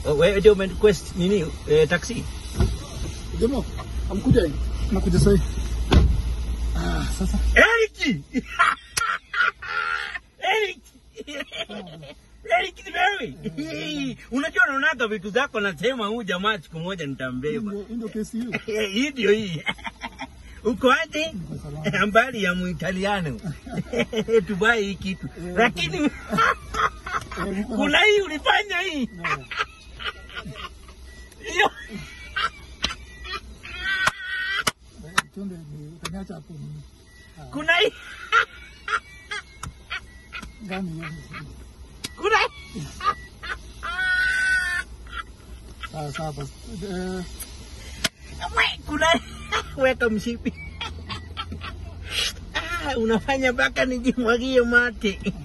Wewe ndio umerequest nini taxi? Demo, amkuja. Nakuja sasa. Sasa. Eric! Eric Kibewe. Unajua unaonaga vitu zako nasema huyu jamaa siku moja nitambeba. Ndio kesi hiyo. Hii ndio hii. Uko aje? Mbali ya Muitaliano. Tubai hii kitu. Lakini kuna hii ulifanya hii. Hiyo. Tunde kanyacha hapo. Kuna hii. Gani? Kuna Sawa. kuna weka mshipi. Unafanya mpaka nijimwagie mate.